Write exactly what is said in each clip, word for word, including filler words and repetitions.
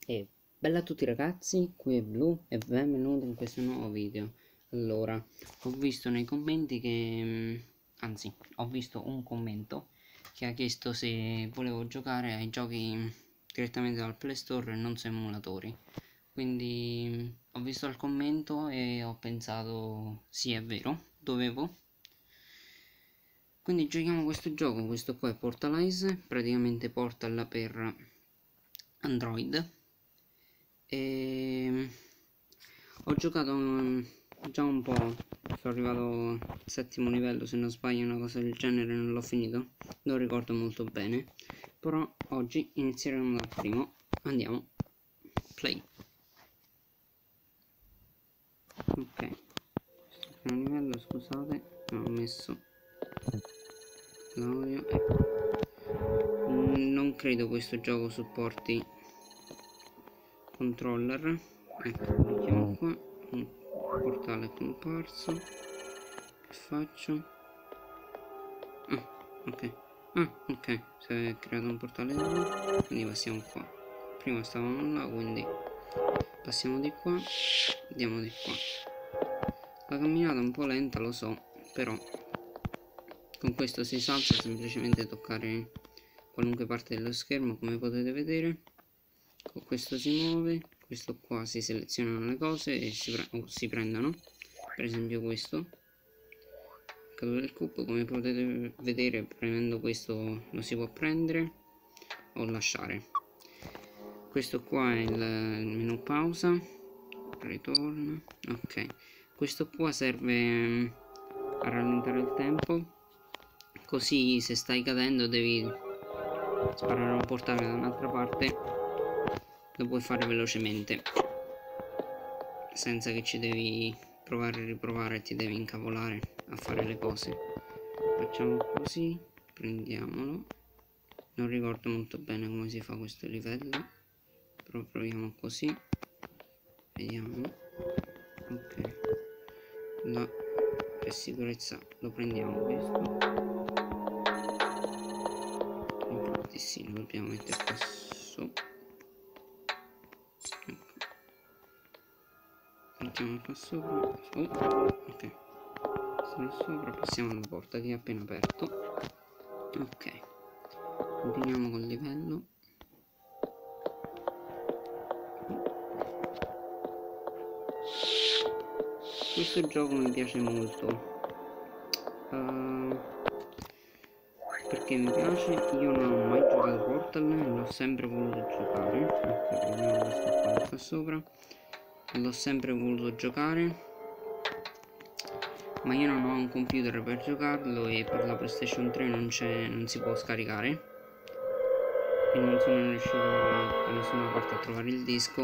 E bella a tutti ragazzi, qui è Blu e benvenuti in questo nuovo video. Allora, ho visto nei commenti che, anzi, ho visto un commento che ha chiesto se volevo giocare ai giochi direttamente dal Play Store e non su emulatori. Quindi ho visto il commento e ho pensato, sì è vero, dovevo. Quindi giochiamo questo gioco, questo qua è Portalize, praticamente Portal per Android. E ho giocato um, già un po', sono arrivato al settimo livello se non sbaglio, una cosa del genere, non l'ho finito, non ricordo molto bene, però oggi inizieremo dal primo. Andiamo, play. Ok, primo livello, scusate, non ho messo l'audio, ecco. Non credo questo gioco supporti controller. Ecco, mettiamo qua un portale è comparso. Che faccio? Ah, ok. Ah, ok, si è creato un portale nuovo, quindi passiamo qua. Prima stavamo là, quindi passiamo di qua, andiamo di qua. La camminata è un po' lenta, lo so, però con questo si salta, semplicemente toccare qualunque parte dello schermo, come potete vedere. Con questo si muove, questo qua si selezionano le cose e si, pre oh, si prendono. Per esempio questo, caduto del cubo, come potete vedere premendo questo lo si può prendere o lasciare. Questo qua è il, il menu pausa, ritorno, ok. Questo qua serve a rallentare il tempo, così se stai cadendo devi sparare un portale da un'altra parte, lo puoi fare velocemente senza che ci devi provare e riprovare e ti devi incavolare a fare le cose. Facciamo così, prendiamolo. Non ricordo molto bene come si fa questo livello, però proviamo così, vediamo. Ok, la per sicurezza lo prendiamo questo, infatti sì, lo dobbiamo mettere qua sopra. Ecco, mettiamo qua sopra. Oh, ok, sono sopra, passiamo alla porta che è appena aperto. Ok, continuiamo col livello. Questo gioco mi piace molto uh, perché mi piace. Io non ho mai giocato Portal, l'ho sempre voluto giocare. Ok, prendiamo questo qua, qua sopra. L'ho sempre voluto giocare, ma io non ho un computer per giocarlo e per la PlayStation tre non, non si può scaricare, e non sono riuscito da nessuna parte a trovare il disco.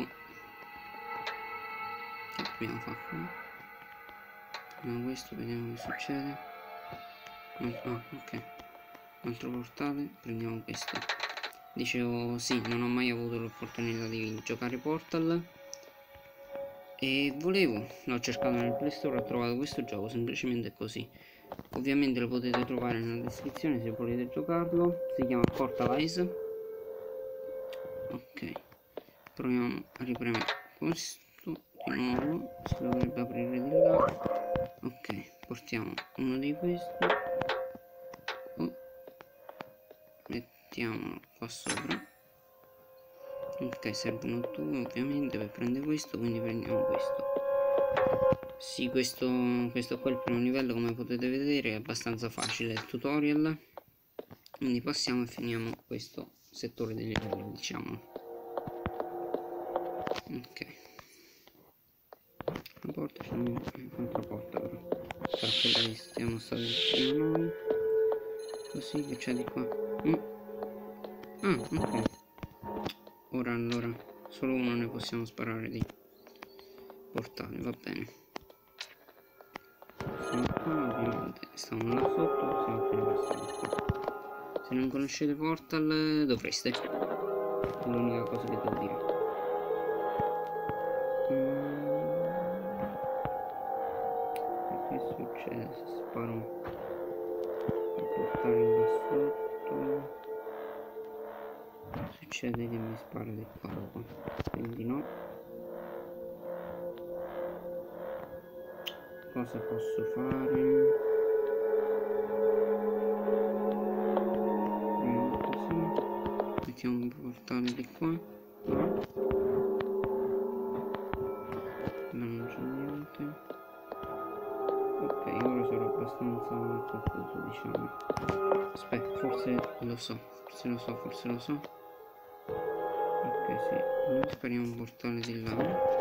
Che dobbiamo fare qua? Prendiamo questo, vediamo che succede. Ah, ok, un altro portale, prendiamo questo. Dicevo, sì, non ho mai avuto l'opportunità di giocare Portal e volevo, l'ho cercato nel Play Store, ho trovato questo gioco semplicemente così. Ovviamente lo potete trovare nella descrizione se volete giocarlo. Si chiama Portalize. Ok, proviamo a ripremere questo di nuovo, si dovrebbe aprire di là. Ok, portiamo uno di questi, oh, mettiamolo qua sopra. Ok, servono due ovviamente per prendere questo, quindi prendiamo questo. Sì, questo, questo qua è il primo livello, come potete vedere è abbastanza facile il tutorial, quindi passiamo e finiamo questo settore del livello, diciamo. Ok, la porta, c'è un'altra porta però sarà quella che stiamo stati prima noi. Così, che c'è di qua? Mm. Ah, ok, ora allora solo uno ne possiamo sparare di portale, va bene. Siamo qua, ovviamente stavamo là sotto, siamo appena passati qua. Se non conoscete Portal dovreste, è l'unica cosa che devo dire. mm. E che succede se sparo il portale là sotto? Succede che mi spara di qua dopo. quindi no. Cosa posso fare? Proviamo così. Mettiamo un portale di qua. No. No, non c'è niente. Ok, ora sarò abbastanza confuso, diciamo. Aspetta, forse lo so, forse lo so, forse lo so. Ok, sì, noi spariamo un portale di là.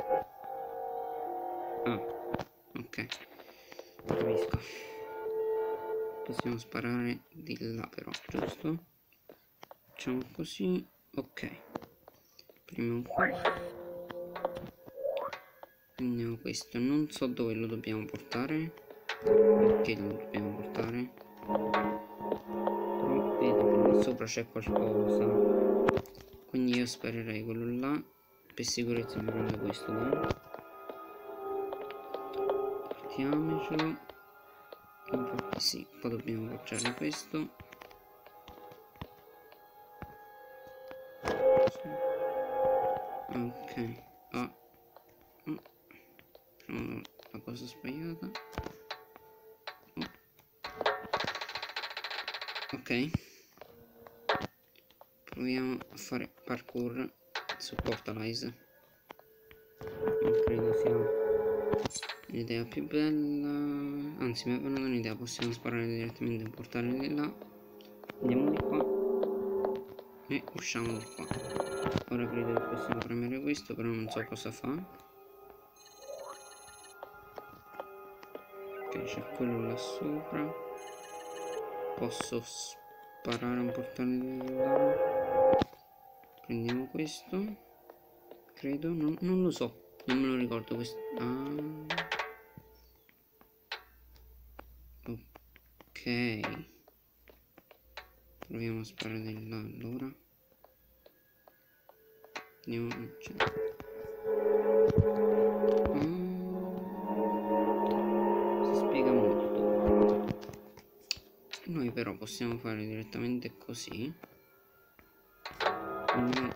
Ah, ok, capisco. Possiamo sparare di là però, giusto? Facciamo così, ok. Prima qua. Prendiamo questo, non so dove lo dobbiamo portare. Perché lo dobbiamo portare? Però vedo che là sopra c'è qualcosa. Quindi io sparerei quello là. Per sicurezza mi prendo questo, dai. Portiamocelo. Infatti sì, poi dobbiamo appoggiare questo. Ok. Ah. Oh. Facciamo la cosa sbagliata. Oh. Ok. Proviamo a fare parkour su Portalize. Non credo sia l'idea più bella. Anzi, mi è venuta un'idea. Possiamo sparare direttamente un portale di là. Andiamo di qua e usciamo di qua. Ora credo che possiamo premere questo, però non so cosa fa. Ok, c'è quello là sopra. Posso sparare un portale di là. Prendiamo questo. Credo, non, non lo so, non me lo ricordo questo. Ah. Ok. Proviamo a sparare di là allora. Andiamo. Cioè. Ah. Si spiega molto. Noi però possiamo fare direttamente così. Andiamo.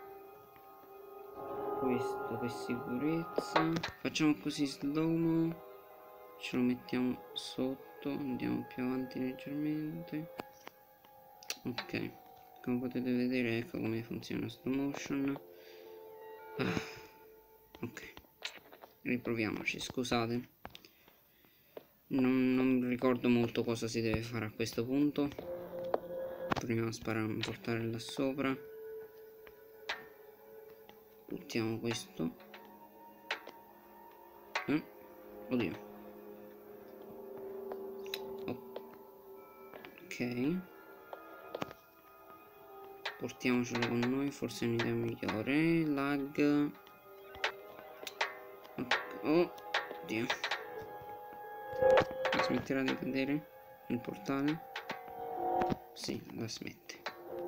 Questo per sicurezza. Facciamo così slow-mo. Ce lo mettiamo sotto. Andiamo più avanti leggermente. Ok, come potete vedere, ecco come funziona sto motion. Ah, ok, riproviamoci, scusate. Non, non ricordo molto cosa si deve fare a questo punto. Proviamo a sparare un portale là sopra. Buttiamo questo. Eh? Oddio. Ok. Portiamocelo con noi, forse è un'idea migliore. Lag. Oh, Dio. La smetterà di cadere il portale? Sì, la smette.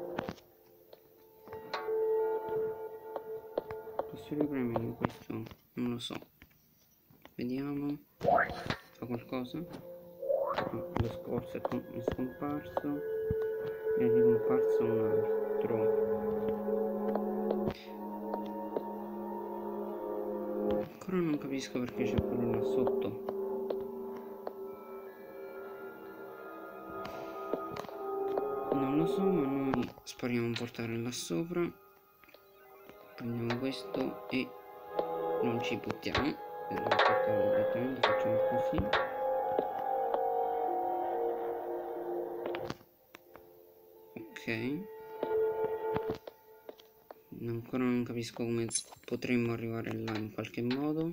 Posso ripremere questo? Non lo so. Vediamo. Fa qualcosa? No, lo scorso è, è scomparso. E è ricomparso un altro. Ancora non capisco perché c'è quello là sotto. Non lo so, ma noi spariamo un portale là sopra. Prendiamo questo e non ci buttiamo. Per portare direttamente facciamo così. Ok. Ancora non capisco come potremmo arrivare là in qualche modo.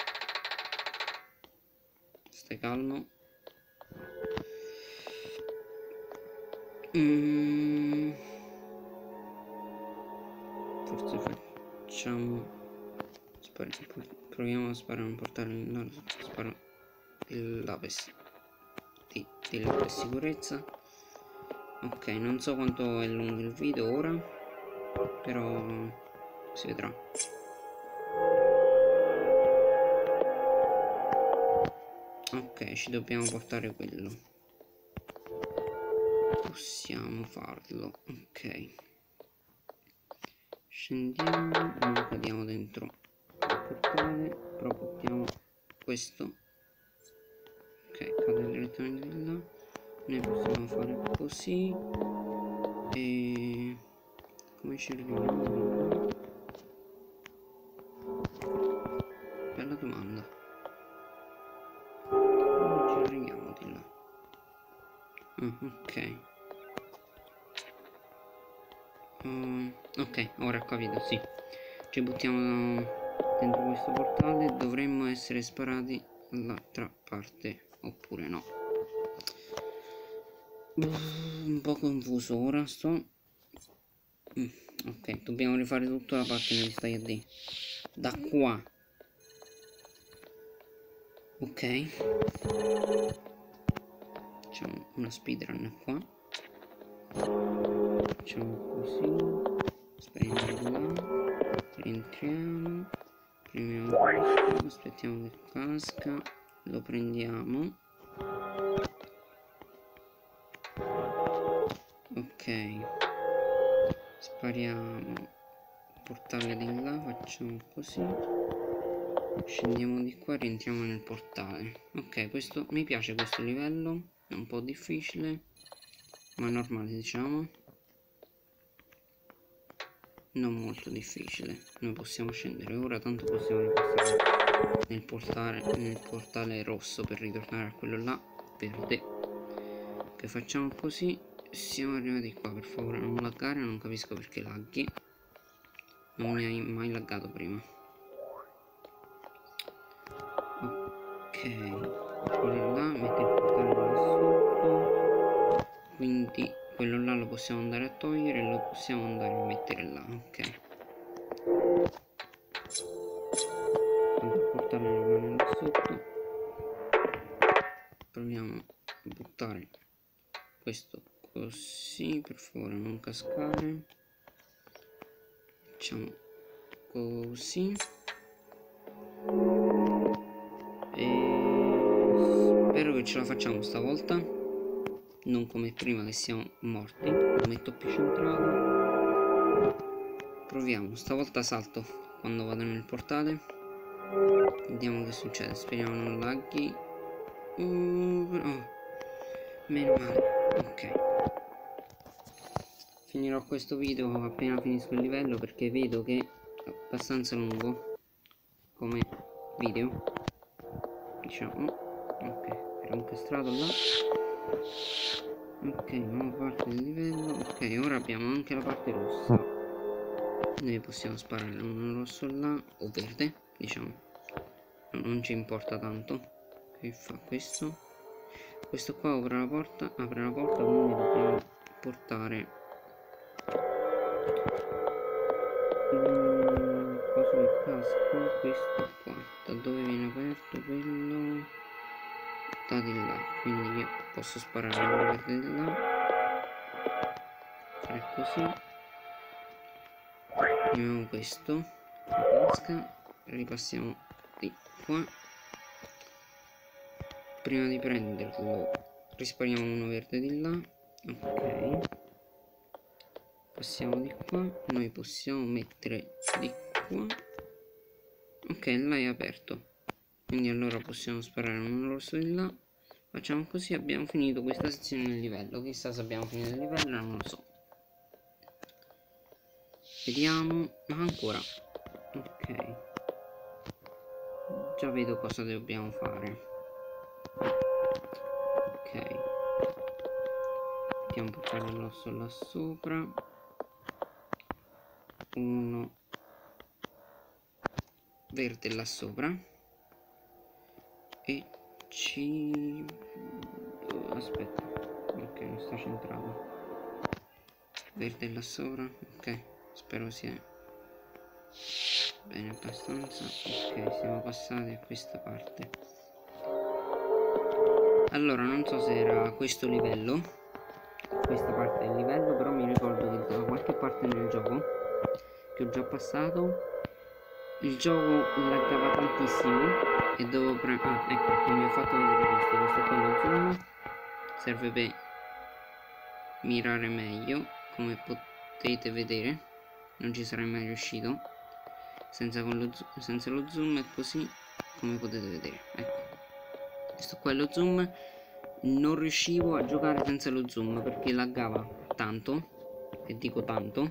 Stai calmo. Mm. Forse facciamo. Spari... Proviamo a sparare un portale. No, sparo là per... Di, di là per sicurezza. Ok, non so quanto è lungo il video ora, però si vedrà. Ok, ci dobbiamo portare quello. Possiamo farlo. Ok. Scendiamo, non cadiamo dentro il portale, però buttiamo questo. Ok, cade direttamente di là. Noi possiamo fare così. E come ci arriviamo? Bella domanda. Come ci arriviamo di là? Ah, ok. Uh, ok, ora ho capito, sì. Ci buttiamo dentro questo portale. Dovremmo essere sparati dall'altra parte, oppure no. Un po' confuso ora sto. Mm, ok, dobbiamo rifare tutta la parte che mi stai a dire. Da qua. Ok. Facciamo una speedrun qua. Facciamo così. Speriamo di là. Rientriamo. Premiamo questo. Aspettiamo che casca. Lo prendiamo. Ok. Spariamo. Portale di là. Facciamo così. Scendiamo di qua, rientriamo nel portale. Ok, questo mi piace, questo livello è un po' difficile, ma normale, diciamo. Non molto difficile. Noi possiamo scendere ora, tanto possiamo ripassare nel portale, nel portale rosso per ritornare a quello là verde. Che facciamo così. Siamo arrivati qua, per favore non laggare, non capisco perché laghi. Non mi hai mai laggato prima. Ok, quello là mette il portale là sotto, quindi quello là lo possiamo andare a togliere e lo possiamo andare a mettere là. Ok, quando il portale rimane là sotto, proviamo a buttare questo così, per favore non cascare. Facciamo così e spero che ce la facciamo stavolta, non come prima che siamo morti. Lo metto più centrato. Proviamo, stavolta salto quando vado nel portale. Vediamo che succede, speriamo non laghi. Uh, oh, meno male. Ok, finirò questo video appena finisco il livello, perché vedo che è abbastanza lungo come video, diciamo. Ok, era incastrato là. Ok, nuova parte del livello. Ok, ora abbiamo anche la parte rossa. Noi possiamo sparare uno rosso là, o verde, diciamo. No, non ci importa tanto. Che fa questo? Questo qua apre la porta, apre la porta, quindi dobbiamo portare un coso di casco, questo qua. Da dove viene aperto quello? Da di là, quindi io posso sparare uno verde di là. Fare così. Prendiamo questo, la casca, ripassiamo di qua. Prima di prenderlo rispariamo uno verde di là. Ok, passiamo di qua. Noi possiamo mettere di qua. Ok, là è aperto, quindi allora possiamo sparare uno rosso di là. Facciamo così, abbiamo finito questa sezione del livello. Chissà se abbiamo finito il livello, non lo so. Vediamo, ma ancora. Ok, già vedo cosa dobbiamo fare. Ok, mettiamo un portale rosso là sopra, uno verde là sopra e ci... oh, aspetta, ok, non sta centrato. Verde là sopra, ok, spero sia bene abbastanza. Ok, siamo passati a questa parte. Allora, non so se era questo livello, questa parte del livello, però mi ricordo che da qualche parte nel gioco che ho già passato il gioco laggava tantissimo e dovevo premere... ah, ecco, come vi ho fatto vedere questo questo qua lo zoom, serve per mirare meglio, come potete vedere. non ci sarei mai riuscito senza, con lo, senza lo zoom, e così come potete vedere, ecco, questo qua è lo zoom. Non riuscivo a giocare senza lo zoom perché laggava tanto, e dico tanto,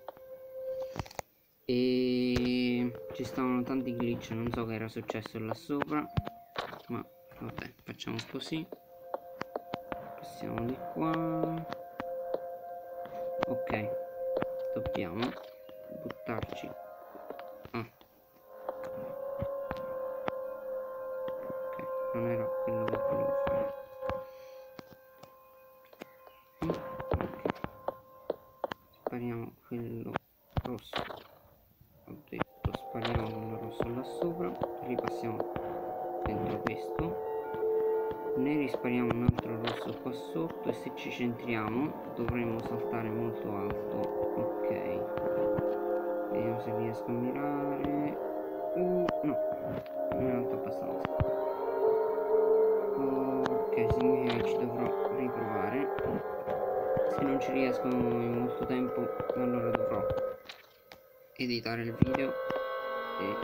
e ci stavano tanti glitch, non so che era successo là sopra, ma vabbè, facciamo così, passiamo di qua. Ok, dobbiamo buttarci. Ah, ok, non era quello che volevo fare. Spariamo quello rosso, ho detto spariamo quello rosso là sopra, ripassiamo dentro questo, ne rispariamo un altro rosso qua sotto, e se ci centriamo dovremo saltare molto alto. Ok, vediamo se riesco a mirare. uh, no, non è alto abbastanza. Ok, significa che ci dovrò riprovare. Se non ci riesco in molto tempo, allora dovrò editare il video e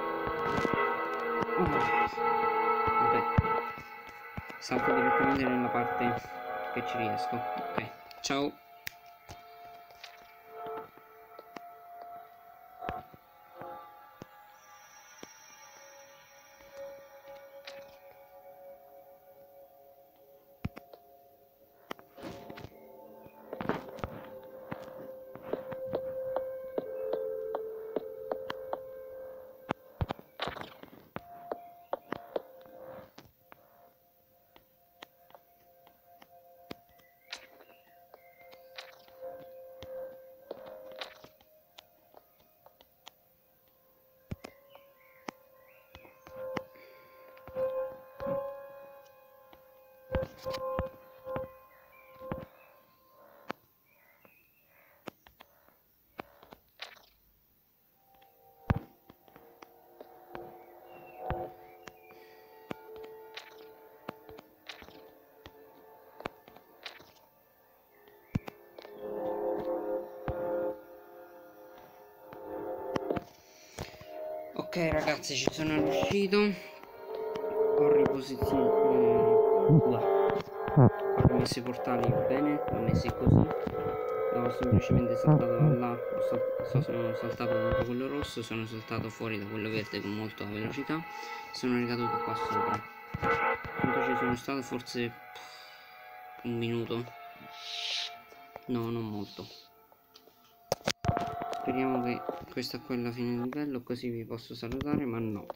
oh, vabbè, salto direttamente nella parte che ci riesco. Ok, ciao. Ok ragazzi, ci sono riuscito, ho riposizionato, ho rimesso i portali bene, l'ho messi così, ho semplicemente saltato da là, ho sal so, sono saltato da quello rosso, sono saltato fuori da quello verde con molta velocità, sono ricaduto qua sopra. Quanto ci sono stato? Forse un minuto? No, non molto. Speriamo che questa qua è la fine del livello, così vi posso salutare, ma no,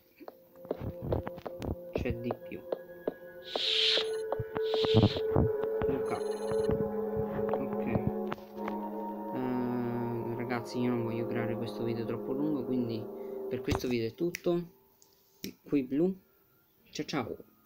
c'è di più. Luca. Ok, uh, ragazzi, io non voglio creare questo video troppo lungo, quindi per questo video è tutto. Qui Blu, ciao ciao.